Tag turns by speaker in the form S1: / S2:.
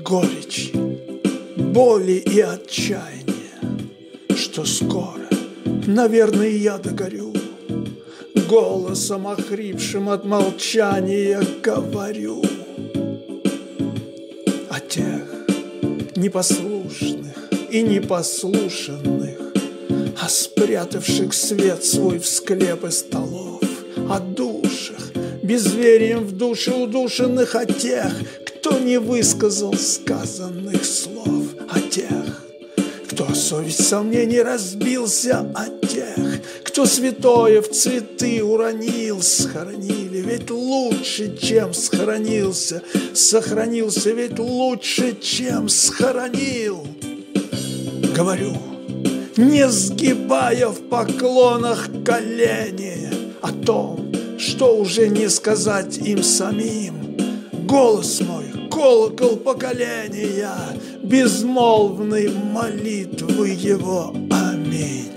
S1: горечи, боли и отчаяния, что скоро, наверное, я догорю. Голосом охрипшим от молчания говорю о тех непослушных и непослушанных, о спрятавших свет свой в склепы столов, о душах, безверием в душе удушенных, о тех, кто не высказал сказанных слов, о тех, кто совесть сомнений разбился, о тех, кто святое в цветы уронил, схоронили, ведь лучше, чем сохранился, сохранился ведь лучше, чем схоронил. Говорю, не сгибая в поклонах колени, о том, что уже не сказать им самим. Голос мой, колокол поколения, безмолвной молитвы его. Аминь.